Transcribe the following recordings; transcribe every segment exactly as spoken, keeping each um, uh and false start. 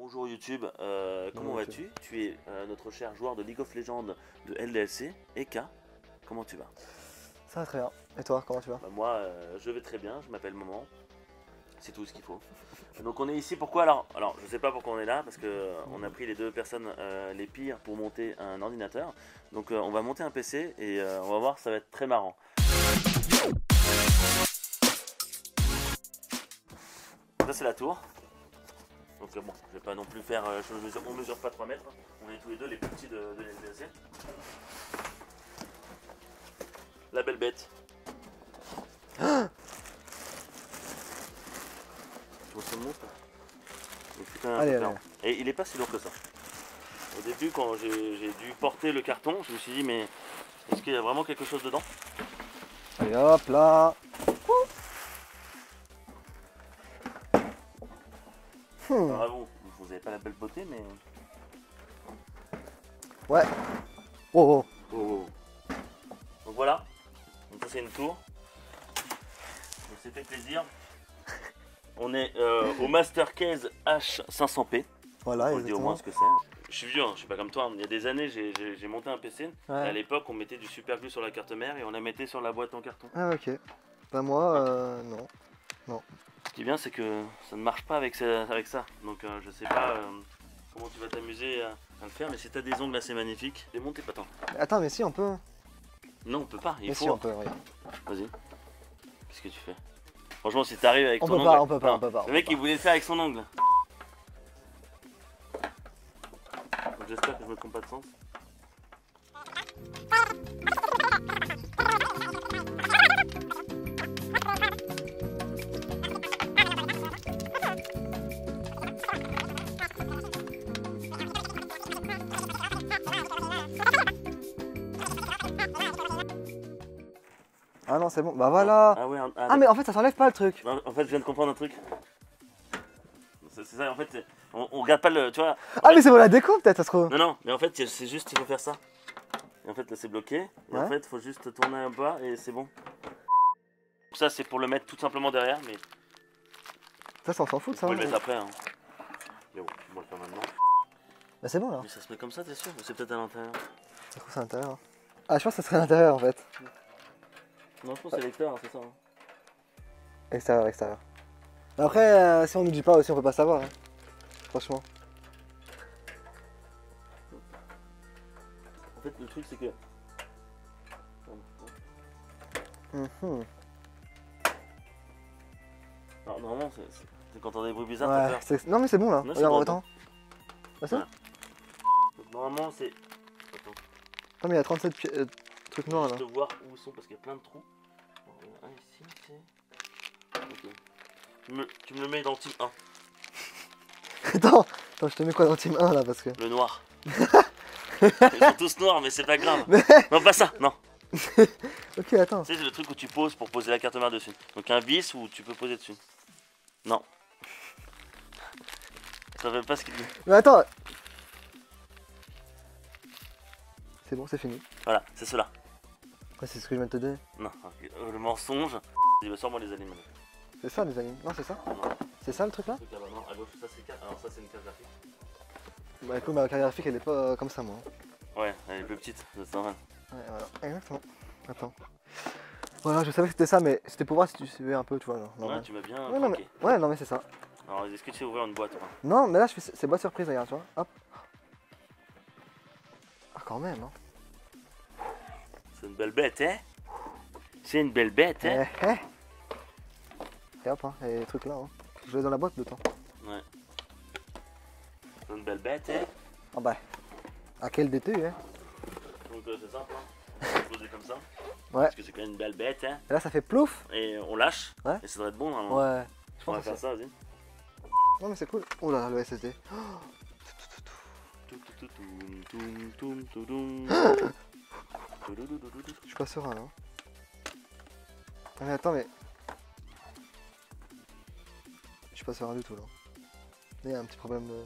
Bonjour YouTube, euh, comment vas-tu? Tu es euh, notre cher joueur de League of Legends de L D L C, Eka. Comment tu vas? Ça va très bien. Et toi, comment tu vas? Bah, moi, euh, je vais très bien, je m'appelle Moment. C'est tout ce qu'il faut. Donc on est ici, pourquoi? Alors, alors je sais pas pourquoi on est là, parce que euh, on a pris les deux personnes euh, les pires pour monter un ordinateur. Donc euh, on va monter un P C et euh, on va voir, ça va être très marrant. Ça c'est la tour. Donc euh, bon, je vais pas non plus faire, euh, je mesure, on mesure pas trois mètres, on est tous les deux les plus petits de, de L D L C. La belle bête. Ah, tu vois ce monstre? Putain, allez, allez. Et il est pas si lourd que ça. Au début, quand j'ai dû porter le carton, je me suis dit, mais est-ce qu'il y a vraiment quelque chose dedans? Allez hop là. Hmm. Alors, bon, vous n'avez pas la belle beauté, mais... Ouais. Oh, oh. Oh, oh. Donc voilà. Donc ça c'est une tour. On s'est fait plaisir. On est euh, au Master Case H cinq cents P. Voilà, on dit au moins ce que c'est. Je suis vieux, hein, je suis pas comme toi. Il y a des années, j'ai monté un P C. Ouais. À l'époque, on mettait du super glue sur la carte mère et on la mettait sur la boîte en carton. Ah ok. Bah moi, euh, non. Non. Ce qui est bien, c'est que ça ne marche pas avec ça. Avec ça. Donc euh, je sais pas euh, comment tu vas t'amuser à, à le faire, mais si t'as des ongles assez magnifiques, démonte pas tant. Attends, mais si on peut. Non, on peut pas. Il mais faut. Si on peut, oui. Vas-y. Qu'est-ce que tu fais? Franchement, si t'arrives avec on ton peut ongle... Pas, on peut pas, non, on peut pas. Le mec, il voulait le faire avec son ongle. J'espère que je me trompe pas de sens. Ah non, c'est bon. Bah voilà. Ah, ouais, ah, ah mais en fait, ça s'enlève pas le truc. En fait, je viens de comprendre un truc. C'est ça, en fait, on, on regarde pas le, tu vois. Ah fait, mais c'est pour la déco peut-être, ça se trouve. Non, non, mais en fait, c'est juste, il faut faire ça. Et en fait, là, c'est bloqué. Et ouais. En fait, il faut juste tourner un bas et c'est bon. Ça, c'est pour le mettre tout simplement derrière, mais... Ça, ça on s'en fout de ça. On peut le mettre après, hein. Mais bon, on va le faire maintenant. Bah c'est bon, là. Mais ça se met comme ça, t'es sûr? Ou c'est peut-être à l'intérieur? Je trouve que c'est à l'intérieur. Ah, je pense que ça serait à l'intérieur, en fait. Non, je pense que c'est l'extérieur, c'est ça. Hein. Extérieur, extérieur. Après, euh, si on nous dit pas aussi, on peut pas savoir. Hein. Franchement. En fait, le truc, c'est que... Mm-hmm. Alors, normalement, c'est quand t'entends des bruits bizarres, ouais, t'as peur. Non, mais c'est bon, là. Non, regarde, bon, attends. Ah, c'est voilà. Normalement, c'est... Attends. Non, mais il y a trente-sept pi... euh, trucs noirs, là. Je te voir où ils sont, parce qu'il y a plein de trous. Un ici, c'est... Ok. Tu me, tu me le mets dans le team un. Attends, attends, je te mets quoi dans le team un là parce que... Le noir. Ils sont tous noirs mais c'est pas grave. Mais... Non pas ça, non. Ok, attends. Tu sais, c'est le truc où tu poses pour poser la carte mère dessus. Donc un vis où tu peux poser dessus. Non. Ça veut pas ce qu'il dit. Mais attends. C'est bon, c'est fini. Voilà, c'est cela. Ouais, c'est ce que je viens de te donner. Non, le mensonge. Il va sûrement les animaux. C'est ça les animaux. Non, c'est ça. C'est ça le truc là? Le truc là-bas, non, à gauche, ça c'est alors ça c'est une carte graphique. Bah écoute, ma carte graphique elle est pas euh, comme ça moi. Ouais, elle est plus petite, c'est normal. Ouais, voilà, exactement. Attends. Voilà, je savais que c'était ça, mais c'était pour voir si tu suivais un peu, tu vois. Là, ouais, tu m'as bien ouais, non, mais... ouais, non, mais c'est ça. Alors, est-ce que tu sais ouvrir une boîte? Non, mais là, je fais... c'est boîte surprise, regarde, tu vois. Hop. Ah, quand même, hein. C'est une belle bête, hein? C'est une belle bête, hein? Eh, eh. Et hop, hein, et les trucs là, hein. Je vais dans la boîte de temps. Ouais. C'est une belle bête, hein? Ah bah. À quel détu, hein? Donc, euh, c'est simple, hein. On va poser comme ça. Ouais. Parce que c'est quand même une belle bête, hein. Et là, ça fait plouf. Et on lâche. Ouais. Et ça devrait être bon, normalement. Ouais. Je pense on va faire ça, vas-y. Non, mais c'est cool. Oh là, le S S D. Je suis pas serein, là. Ah, mais attends, mais... Je suis pas serein du tout, là. Il y a un petit problème de...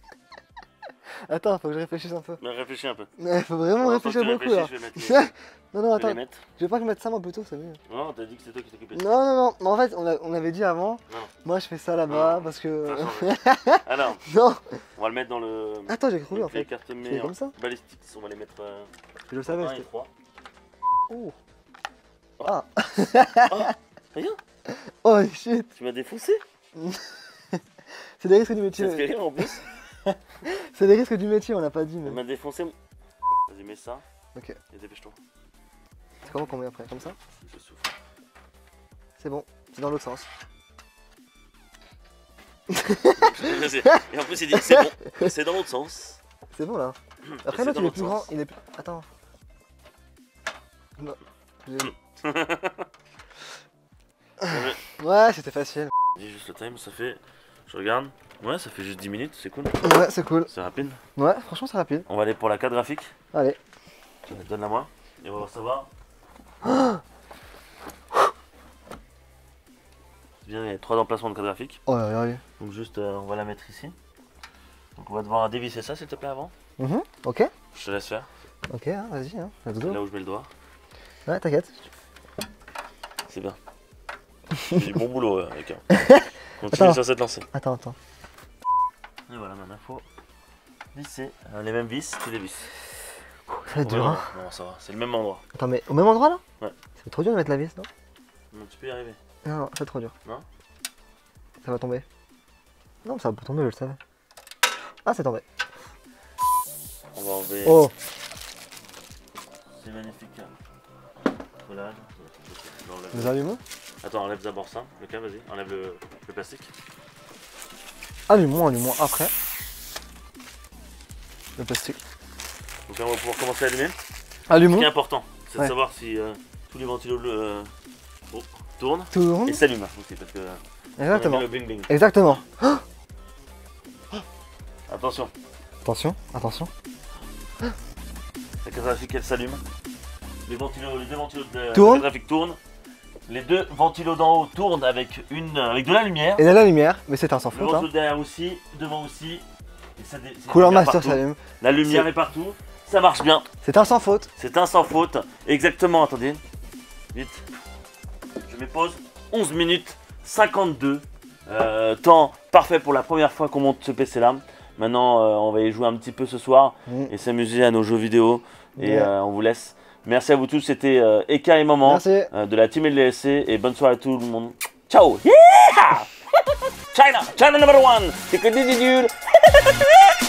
Attends, faut que je réfléchisse un peu. Mais réfléchis un peu. Mais faut vraiment non, réfléchir beaucoup, là. là. Non, non, Je vais attends. les mettre. Je veux pas que je mette ça moi plutôt, c'est mieux. Non, t'as dit que c'est toi qui t'occupais de ça. Non, non, non. Mais en fait, on, a- on avait dit avant. Non. Moi, je fais ça là-bas Non. parce que. Ça change. Alors, Non. on va le mettre dans le. Attends, j'ai cru donc en les fait. cartes C'est mères comme ça. balistiques, on va les mettre. Euh, Je le savais. un et c'était- trois. Oh. Oh. Ah. Oh, rien. Oh shit. Tu m'as défoncé. C'est des risques du métier. Ça te fait rire en plus. C'est des risques du métier, on l'a pas dit. Tu Mais... m'as défoncé. Vas-y, mets ça. Ok. Et dépêche-toi. C'est comment qu'on met après? Comme ça? Je souffle. C'est bon. C'est dans l'autre sens. Vas-y. Et en plus, il dit c'est bon. C'est dans l'autre sens. C'est bon là. Et Après c'est l'autre dans il est l'autre plus grand. sens. Il est plus. Attends. Non. J'ai- Ouais, c'était facile. Dis juste le time, ça fait. Je regarde. Ouais, ça fait juste dix minutes, c'est cool. Ouais, c'est cool. C'est rapide. Ouais, franchement, c'est rapide. On va aller pour la carte graphique. Allez. Donne-la moi. Et on va savoir. C'est bien, il y a trois emplacements de carte graphique. Oh là là, là. Donc juste, euh, on va la mettre ici. Donc on va devoir dévisser ça, s'il te plaît, avant. Mhm. Ok. Je te laisse faire. Ok, hein, vas-y, hein. Let's C'est go. là où je mets le doigt. Ouais, t'inquiète. C'est bien. J'ai du bon boulot, euh, avec. Hein. Attends. Continue sur cette lancée. Attends, attends. Et voilà, maintenant, faut visser. Euh, les mêmes vis, tu les visses. Ça va être Au dur, même hein. endroit. Non, ça va, c'est le même endroit. Attends, mais au même endroit là? Ouais. C'est trop dur de mettre la vis, non? Non, tu peux y arriver. Non, non, c'est trop dur. Non? Ça va tomber. Non, ça va pas tomber, je le savais. Ah, c'est tombé. On va enlever. Oh! C'est magnifique. Collage. J'enlève. Nous allumons? Attends, enlève d'abord ça, le cas, vas-y, enlève le, le plastique. Allume-moi, allume-moi après. Le plastique. Donc là, on va pouvoir commencer à allumer. Ce Allumons. qui est important, c'est Ouais. de savoir si euh, tous les ventilos euh, oh, tournent Tourne. et s'allument aussi, parce que on a Exactement. mis le bling bling. Exactement. Attention, Attention, attention. la carte graphique elle s'allume. Les ventilos, les deux ventilos de la Tourne. carte graphique tournent. Les deux ventilos d'en haut tournent avec une, avec de la lumière. Et là, la lumière, mais c'est un sans Le faute. Hein. ventilo derrière aussi, devant aussi. Et ça dé- c'est Couleur lumière master partout. s'allume. La lumière C'est- est partout. Ça marche bien. C'est un sans faute. C'est un sans faute. Exactement, attendez. Vite. Je mets pause. onze minutes cinquante-deux. Euh, temps parfait pour la première fois qu'on monte ce P C là. Maintenant, euh, on va y jouer un petit peu ce soir Mm. et s'amuser à nos jeux vidéo. Et Yeah. euh, on vous laisse. Merci à vous tous. C'était euh, Eka et Maman Merci. euh, de la team L D S C. Et bonne soirée à tout le monde. Ciao. Yeah China, China number one. C'est que des idoles.